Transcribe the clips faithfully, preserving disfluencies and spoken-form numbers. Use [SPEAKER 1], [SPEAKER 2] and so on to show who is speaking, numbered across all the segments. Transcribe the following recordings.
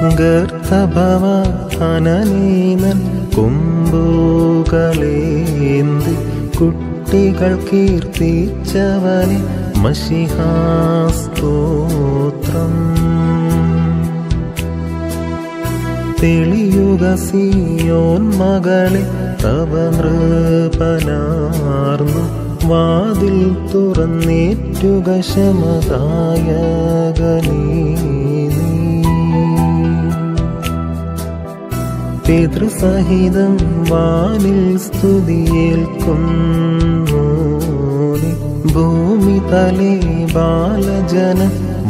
[SPEAKER 1] ഗർത്തഭവ ഹനനീനൻ കൊമ്പുകളേന്തി കുട്ടികൾ കീർത്തിച്ചവനെ മശിഹാസ്തോത്രം. തെളിയുക സിയോൻ മകളെ തവ നൃപനാർന്നു വാതിൽ തുറന്നേറ്റുക ശമദായകനീ. പിതൃസഹിതം വാനിൽ സ്തുതിയേൽക്കുന്നു ഭൂമി തലേ ബാലജന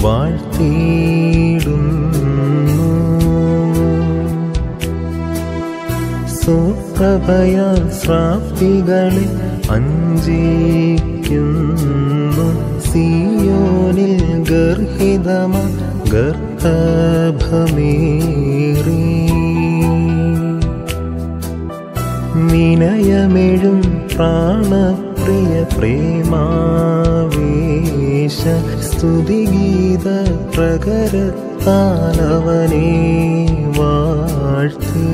[SPEAKER 1] വാഴ്ത്തിയിടുന്നു. സുപ്രഭയാൽ ശ്രാപ്പികളെ അഞ്ചിക്കുന്നു സിയോനിൽ ഗർഹിതമ ഗർഭമേറി. വിനയമെഴും പ്രാണപ്രിയ പ്രേമാവേശ സ്തുതിഗീത പ്രകരത്താലവനെ വാഴ്ത്തി.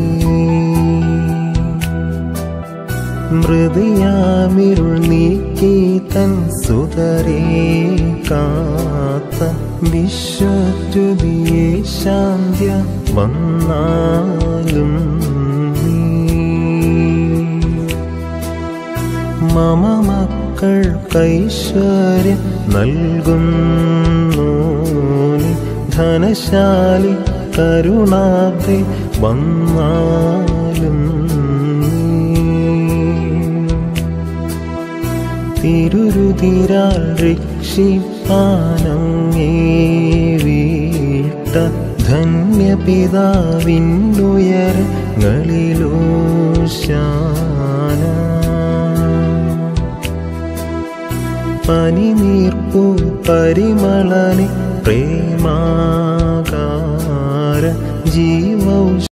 [SPEAKER 1] മൃതിയാമിരുൾ നീക്കി തൻ സുതരേ കാത്ത വിശ്വദ്യുതിയെ ശാന്ത്യ വന്നാലും മമ മക്കൾക്കൈശ്വര്യം നൽകുന്നു ധനശാലി കരുണാബ്ദി വന്നാലും. തിരുരുതിരാൽ രക്ഷിപ്പാനങ്ങേ വീട്ട ധന്യപിതാവിന്നുയരങ്ങളിലോശാന. പനിനീർപ്പു പരിമളനെ പ്രേമാകാര ജീവ